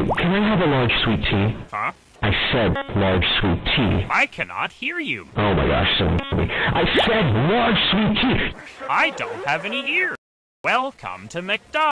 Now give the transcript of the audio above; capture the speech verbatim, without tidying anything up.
Wait, can I have a large sweet tea? Huh? I said large sweet tea. I cannot hear you. Oh my gosh, so funny. I said large sweet tea! I don't have any ears. Welcome to McDonald's.